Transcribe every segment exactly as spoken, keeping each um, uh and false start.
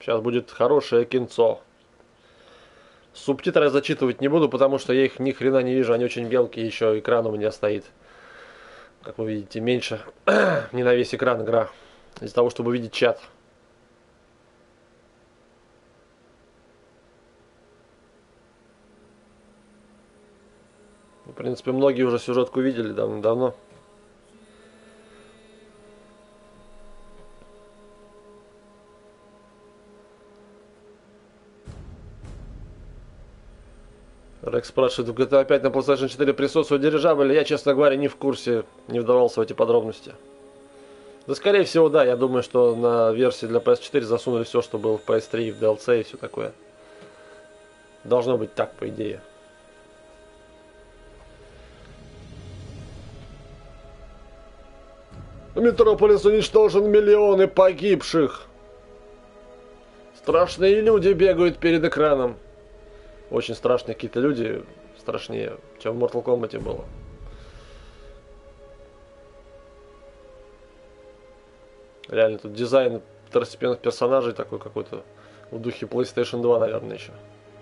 Сейчас будет хорошее кинцо. Субтитры я зачитывать не буду, потому что я их ни хрена не вижу. Они очень мелкие, еще экран у меня стоит. Как вы видите, меньше. Не на весь экран игра. Из-за того, чтобы видеть чат. В принципе, многие уже сюжетку видели давно-давно. Рекс спрашивает, в джи ти эй пять на PlayStation четыре присутствует дирижабль. Я, честно говоря, не в курсе, не вдавался в эти подробности. Да, скорее всего, да. Я думаю, что на версии для пи эс четыре засунули все, что было в пи эс три, в ди эл си и все такое. Должно быть так, по идее. Метрополис уничтожен, миллионы погибших. Страшные люди бегают перед экраном. Очень страшные какие-то люди, страшнее, чем в Mortal Kombat было. Реально, тут дизайн второстепенных персонажей такой какой-то в духе PlayStation два, наверное, еще.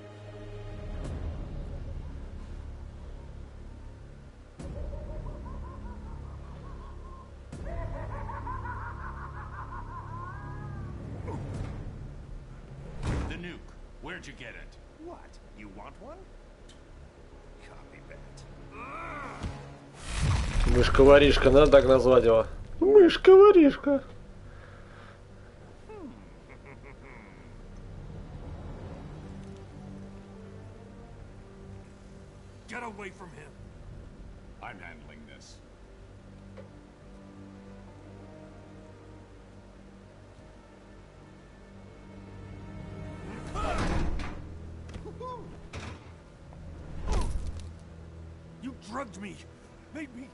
Мышка-воришка, надо так назвать его. Мышка-воришка. Get away from him. I'm handling this. You drugged me. Made me.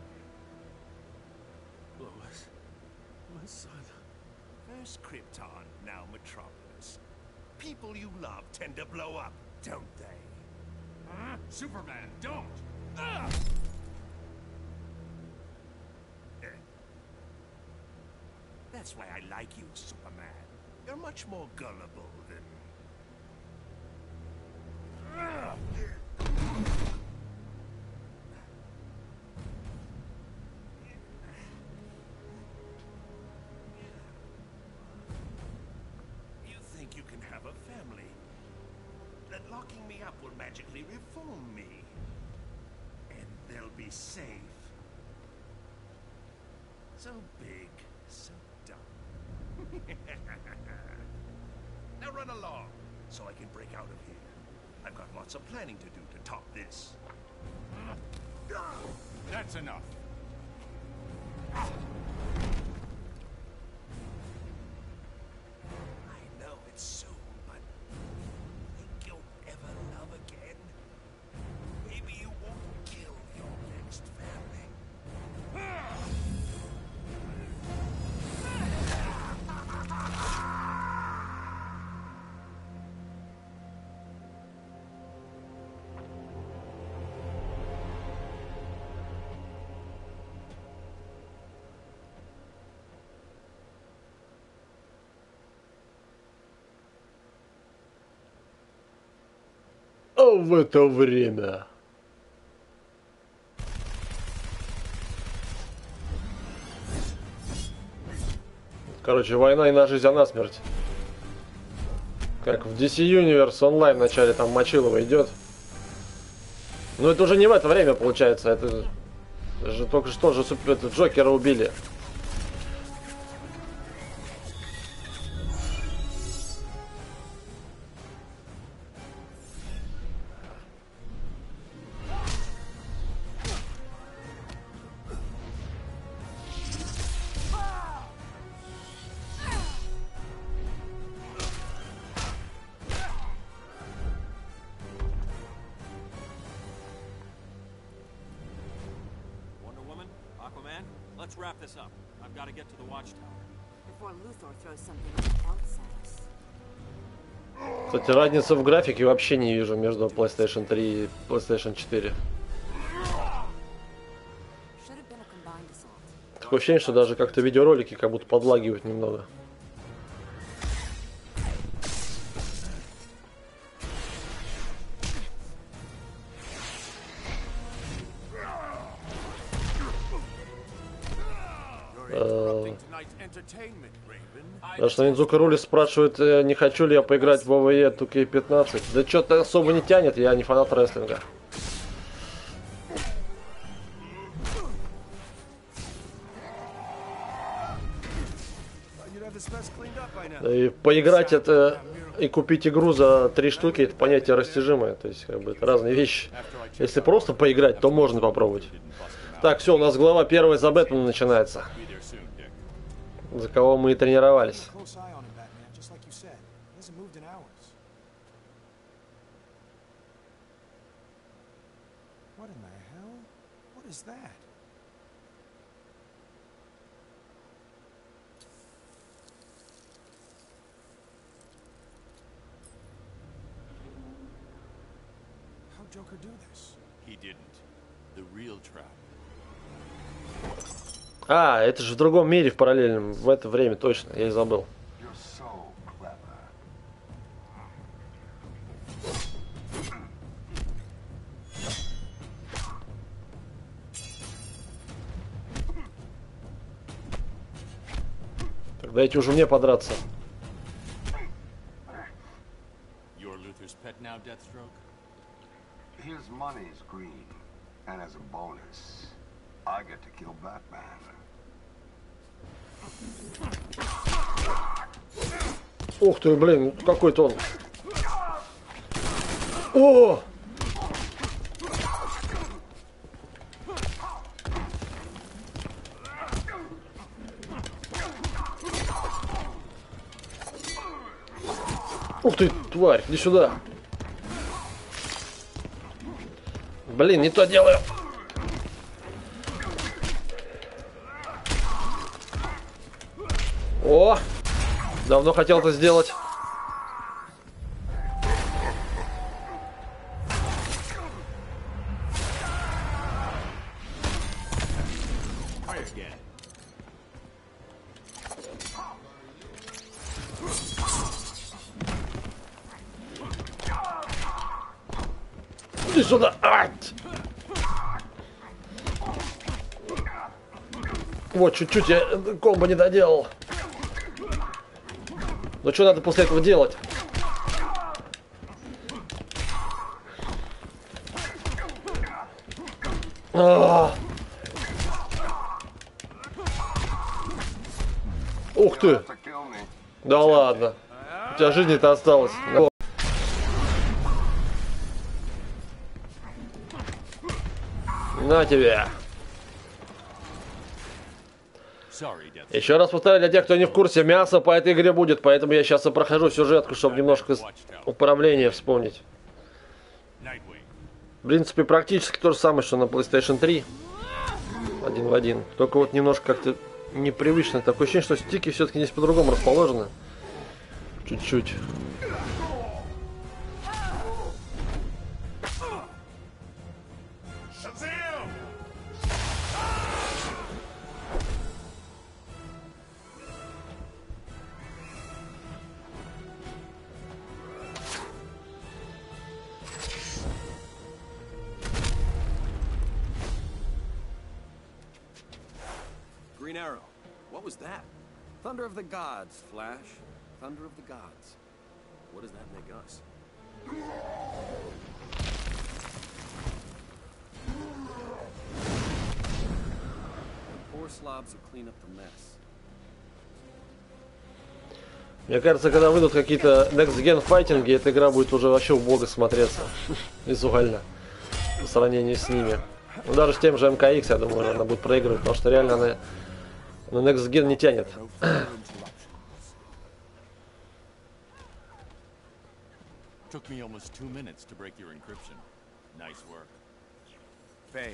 Lois. My son. First Krypton, now Metropolis. People you love tend to blow up, don't they? Huh? Superman, don't! Ah! That's why I like you, Superman. You're much more gullible than... Ah! You think you can have a family? That locking me up will magically reform me. And they'll be safe. So big, so dumb. Now run along, so I can break out of here. I've got lots of planning to do to top this. That's enough. I know it's soon, but think you'll ever love again? Maybe you won't kill your next family. А в это время... Короче, война и на жизнь, а на смерть. Как в ди си Universe Online вначале там Мочилова идет. Но это уже не в это время получается. Это же только что же это, Джокера убили. Let's wrap this up. I've got to get to the watchtower. Before Luthor throws something else at us. Кстати, разницы в графике вообще не вижу между PlayStation три и PlayStation четыре. Такое ощущение, что даже как-то видеоролики как будто подлагивают немного. night's entertainment, Raven. Потому что Ниндзука Рули спрашивает, э, не хочу ли я поиграть в вэ вэ е ту кей пятнадцать. Да что-то особо не тянет, я не фанат рестлинга. You'd have this mess cleaned up by now. Да и поиграть это и купить игру за три штуки, это понятие растяжимое. То есть, как бы, это разные вещи. Если просто поиграть, то можно попробовать. Так, все, у нас глава первая за Бэтмена начинается. За кого мы и тренировались. Close eye on him, Batman, just like you said. He hasn't moved in hours. What in the hell? What is that? How'd Joker do this? He didn't. The real trap. А, это же в другом мире, в параллельном. В это время точно, я и забыл. You're so clever. Так, дайте уже мне подраться. You're Luther's pet now, Deathstroke? His money's green, and as a bonus, I get to kill Batman. Ух ты, блин, какой-то он. О! Ух ты, тварь, иди сюда. Блин, не то делаю. О! Давно хотел это сделать. Иди сюда! Ать! Вот, чуть-чуть я комбо не доделал. Ну что надо после этого делать? А-а-а. Ух ты! To kill me. Да ладно. У тебя жизни-то осталось. На тебе. Sorry, Deathstroke. Еще раз повторяю, для тех, кто не в курсе, мясо по этой игре будет, поэтому я сейчас и прохожу сюжетку, чтобы немножко управление вспомнить. Nightwing. В принципе, практически то же самое, что на PlayStation три. Один в один. Только вот немножко как-то непривычно. Такое ощущение, что стики все-таки здесь по-другому расположены. Чуть-чуть. Shazam! Green Arrow. What was that? Thunder of the gods, Flash. Thunder of the gods. What does that make us? The poor slobs will clean up the mess. Мне кажется, когда выйдут какие-то Next Gen файтинги, эта игра будет уже вообще убого смотреться. Визуально. По сравнению с ними. Ну, даже с тем же эм ка икс, я думаю, она будет проигрывать, потому что реально она на Next Gen не тянет. Took me almost two minutes to break your encryption. Nice work. Faye.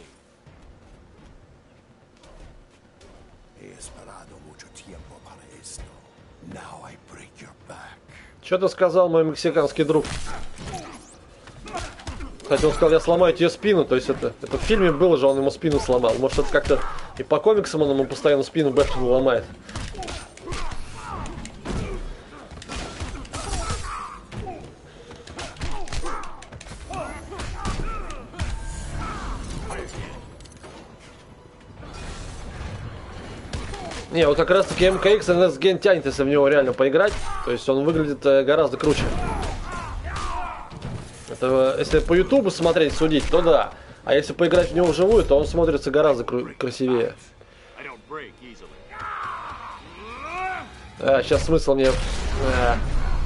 He esperado mucho tiempo para esto. Now I break your back. Что ты сказал, мой мексиканский друг? Кстати, он сказал, я сломаю тебе спину. То есть это, это в фильме было же, он ему спину сломал. Может, это как-то и по комиксам он ему постоянно спину Бэтмену ломает. Не, вот как раз таки эм ка икс эн эс Gen тянет, если в него реально поиграть. То есть он выглядит э, гораздо круче. Это, если по ютубу смотреть, судить, то да. А если поиграть в него вживую, то он смотрится гораздо кру- красивее. А, сейчас смысл мне... А.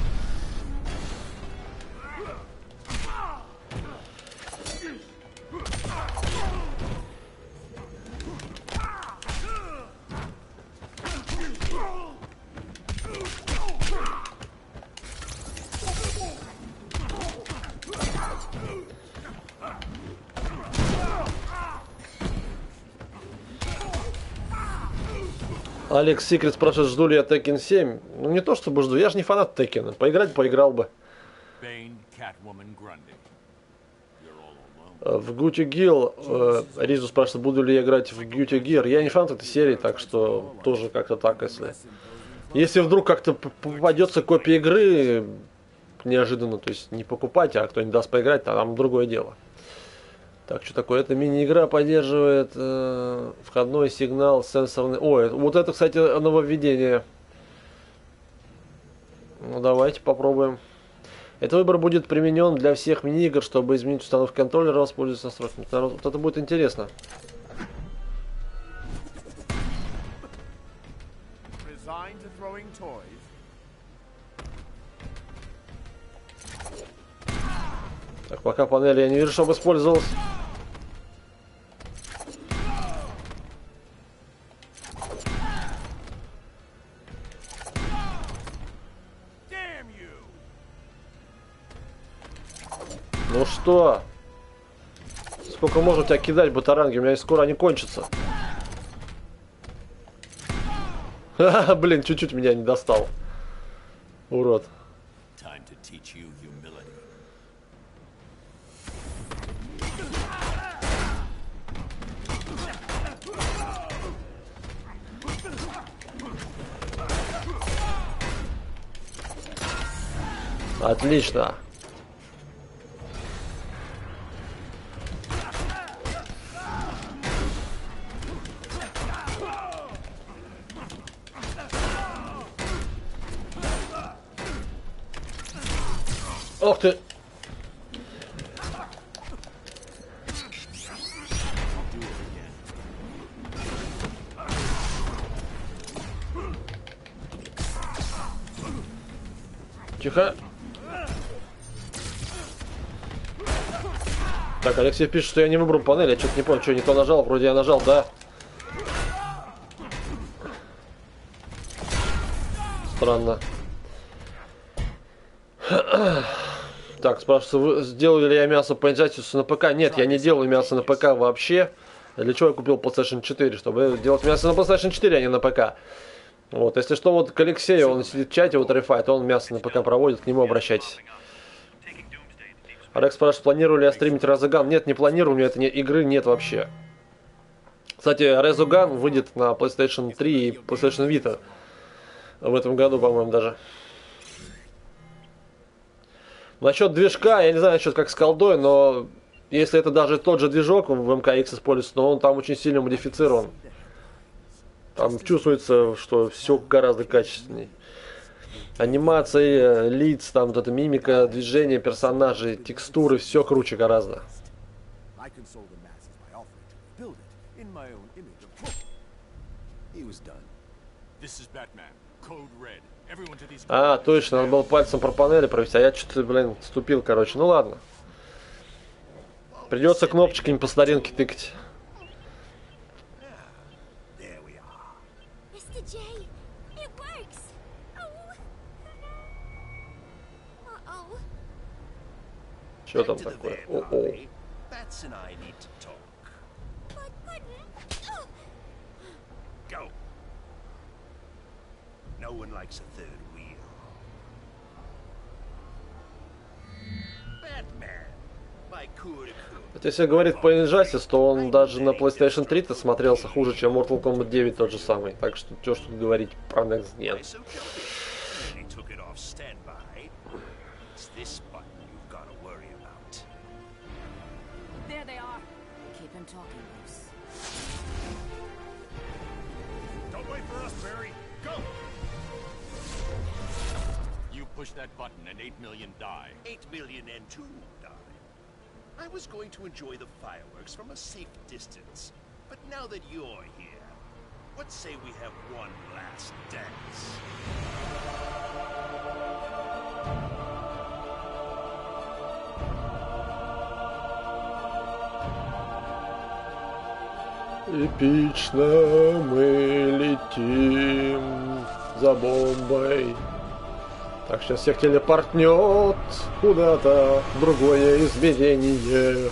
Алекс Секрет спрашивает, жду ли я Tekken семь. Ну не то чтобы жду, я же не фанат Tekken. Поиграть поиграл бы. Bane, Catwoman, Grundy. You're all alone. В Guilty Gear, э, Ризу спрашивает, буду ли я играть в Guilty Gear. Я не фанат этой серии, так что тоже как-то так, если... Если вдруг как-то попадется копия игры неожиданно, то есть не покупать, а кто-нибудь даст поиграть, то там другое дело. Так, что такое? Эта мини-игра поддерживает э, входной сигнал сенсорный... Ой, вот это, кстати, нововведение. Ну, давайте попробуем. Этот выбор будет применен для всех мини-игр, чтобы изменить установку контроллера, воспользоваться настройками. Вот это будет интересно. Так, пока панели я не вижу, чтобы использовалась. Ну что? Сколько можно тебя кидать, батаранги? У меня скоро они кончатся. Ха-ха, блин, чуть-чуть меня не достал. Урод. Time to teach you humility. Отлично. Ох ты! Тихо. Так, Алексей пишет, что я не выбрал панель. Я что-то не понял, что не то нажал. Вроде я нажал, да. Странно. Так, спрашивается, сделаю ли я мясо по Injustice на ПК? Нет, я не делаю мясо на ПК вообще. Для чего я купил PlayStation четыре? Чтобы делать мясо на PlayStation четыре, а не на ПК. Вот, если что, вот к Алексею, он сидит в чате, вот Рефайт, он мясо на ПК проводит, к нему обращайтесь. Арекс спрашивает, планирую ли я стримить Резоган? Нет, не планирую, у меня этой игры нет вообще. Кстати, Резоган выйдет на PlayStation три и PlayStation Vita. В этом году, по-моему, даже. Насчет движка, я не знаю насчет как с колдой, но если это даже тот же движок в эм ка икс используется, но он там очень сильно модифицирован. Там чувствуется, что все гораздо качественнее. Анимации, лиц, там вот эта мимика, движение персонажей, текстуры, все круче гораздо. А, точно, надо было пальцем про панели провести, а я что-то, блин, ступил, короче. Ну ладно. Придется кнопочками по старинке тыкать. Что там такое? О-о. Вот если говорить по Injustice, то он даже на PlayStation три-то смотрелся хуже, чем Mortal Kombat девять тот же самый. Так что что ж тут говорить про Next Gen. Don't wait for us, Barry. Go! You push that button and eight million die. Eight million and two die. I was going to enjoy the fireworks from a safe distance, but now that you're here, let's say we have one last dance. Эпично мы летим за бомбой. Так, сейчас всех телепортнет куда-то в другое измерение.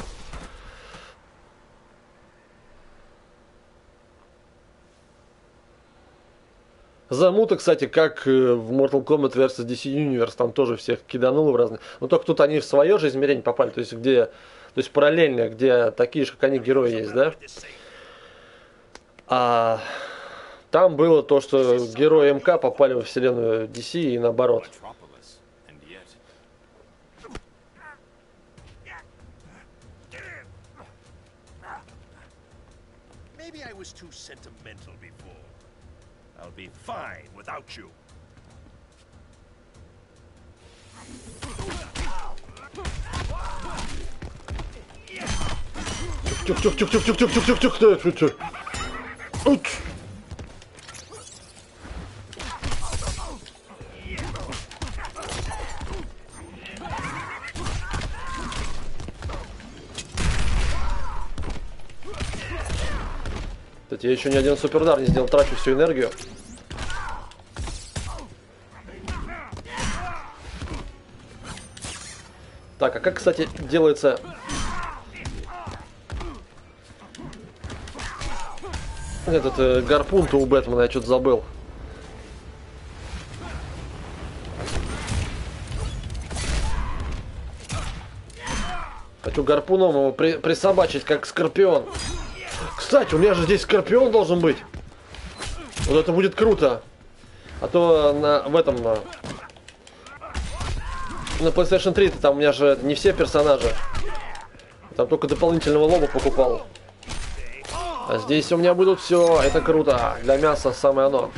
Замута, кстати, как в Mortal Kombat versus. ди си Universe, там тоже всех кидануло в разные. Но только тут они в свое же измерение попали, то есть где, то есть параллельно, где такие же, как они, герои есть, да? А там было то, что герои МК попали во вселенную ди си и наоборот. Maybe I was too sentimental before. I'll be fine without you. Тюх-тюх-тюх-тюх-тюх-тюх-тюх-тюх-тюх-тюх-тюх-тюх. Кстати, я еще ни один суперудар не сделал, трачу всю энергию. Так, а как, кстати, делается... Этот э, гарпун-то у Бэтмена, я что-то забыл. Хочу гарпуном его при присобачить, как скорпион. Кстати, у меня же здесь скорпион должен быть. Вот это будет круто. А то на, в этом... На, на PlayStation три там у меня же не все персонажи. Там только дополнительного лоба покупал. А здесь у меня будут все. Это круто. Для мяса самое оно.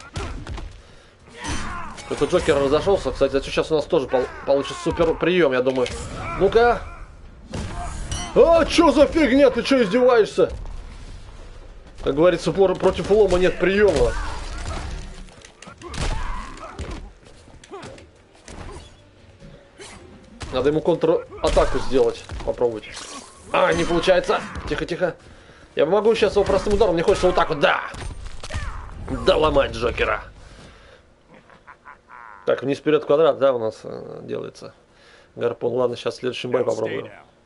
Кто-то Джокер разошелся. Кстати, а сейчас у нас тоже пол получится супер прием, я думаю. Ну-ка. А, что за фигня? Ты что, издеваешься? Как говорится, против лома нет приема. Надо ему контр-атаку сделать. Попробовать. А, не получается. Тихо, тихо. Я могу сейчас его простым ударом. Мне хочется вот так вот. Да. Доломать Джокера. Так, вниз вперед квадрат, да, у нас э, делается. Гарпун. Ладно, сейчас следующий бой попробую.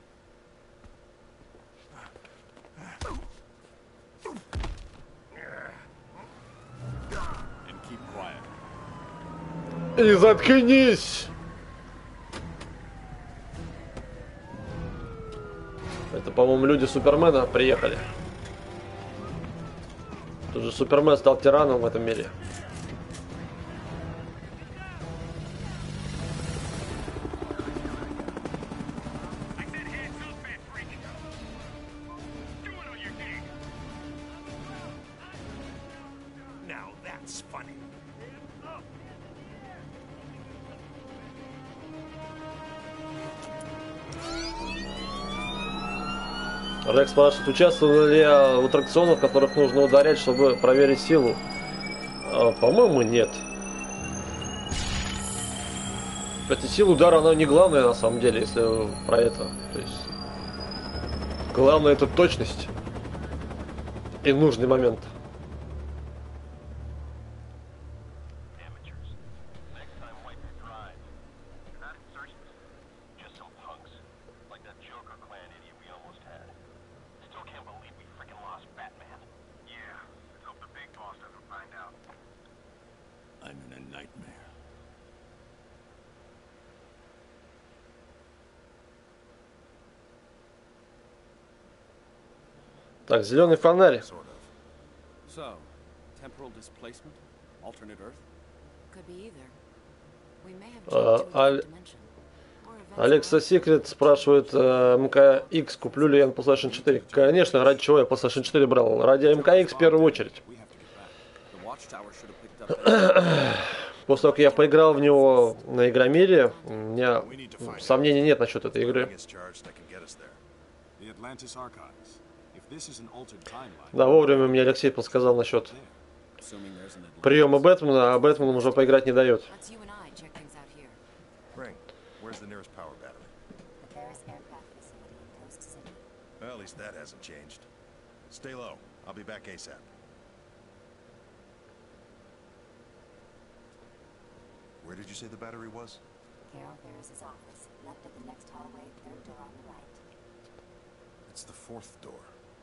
И заткнись! Это, по-моему, люди Супермена приехали. Тут же Супермен стал тираном в этом мире. Рекс спрашивает, участвовал ли я в аттракционах, в которых нужно ударять, чтобы проверить силу? А, по-моему, нет. Кстати, сила удара, она не главная на самом деле, если про это. То есть, главное это точность и нужный момент. Так, зеленый фонарь. So, temporal displacement, alternate Earth. Could be either. We may have Uh, jumped to a Al- different dimension. Or eventually- Алекса Секрет спрашивает, э, эм ка икс куплю ли я на PlayStation четыре? Конечно, ради чего я PlayStation четыре брал? Ради эм ка икс в первую очередь. watchtower should have picked up that. После того, как я поиграл в него на Игромире, у меня сомнений нет насчет этой игры. Is charged, I can get us there. The Atlantis Archives. If this is an altered timeline, Да, вовремя мне Алексей подсказал насчет Assuming there's an Atlantis. приема Бэтмена, а Бэтменом уже поиграть не дает. Let's you and I check things out here. Ring, where's the nearest power battery? The Paris aircraft facility in Coast City. Well, at least that hasn't changed. Stay low. I'll be back ASAP. Where did you say the battery was? Carol Ferris's office, left at the next hallway, third door on the right. It's the fourth door.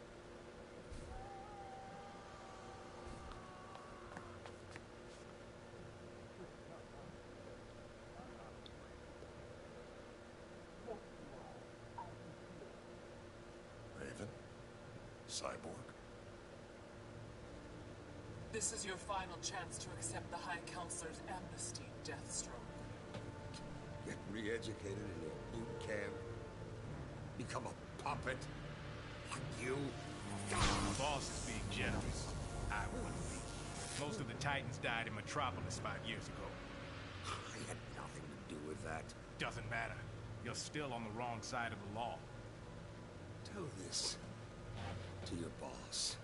Raven? Cyborg? This is your final chance to accept the High Counselor's amnesty, Deathstroke. Get re-educated in a boot camp. Become a puppet. Like you. The boss is being generous. I wouldn't be. Most of the Titans died in Metropolis five years ago. I had nothing to do with that. Doesn't matter. You're still on the wrong side of the law. Tell this to your boss.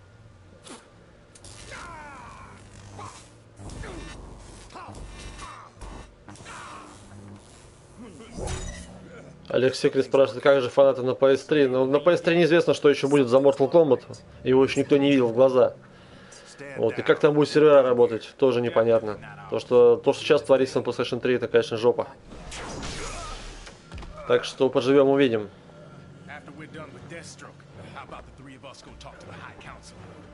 Алексей Крис спрашивает, как же фанаты на пи эс три? Но на пи эс три неизвестно, что еще будет за Mortal Kombat. Его еще никто не видел в глаза. Вот. И как там будет сервера работать, тоже непонятно. То, что, то, что сейчас творится на PlayStation три, это, конечно, жопа. Так что поживем, увидим. After we're done with Deathstroke, how about the three of us go talk to the High Counselor?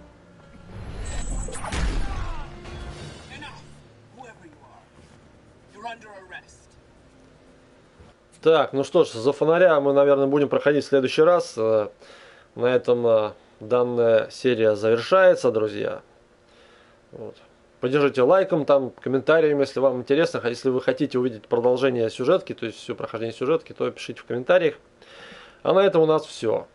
Enough! Whoever you are, you're under arrest. Так, ну что ж, за фонаря мы, наверное, будем проходить в следующий раз. Э, На этом э, данная серия завершается, друзья. Вот. Поддержите лайком, там, комментарием, если вам интересно. А если вы хотите увидеть продолжение сюжетки, то есть все прохождение сюжетки, то пишите в комментариях. А на этом у нас все.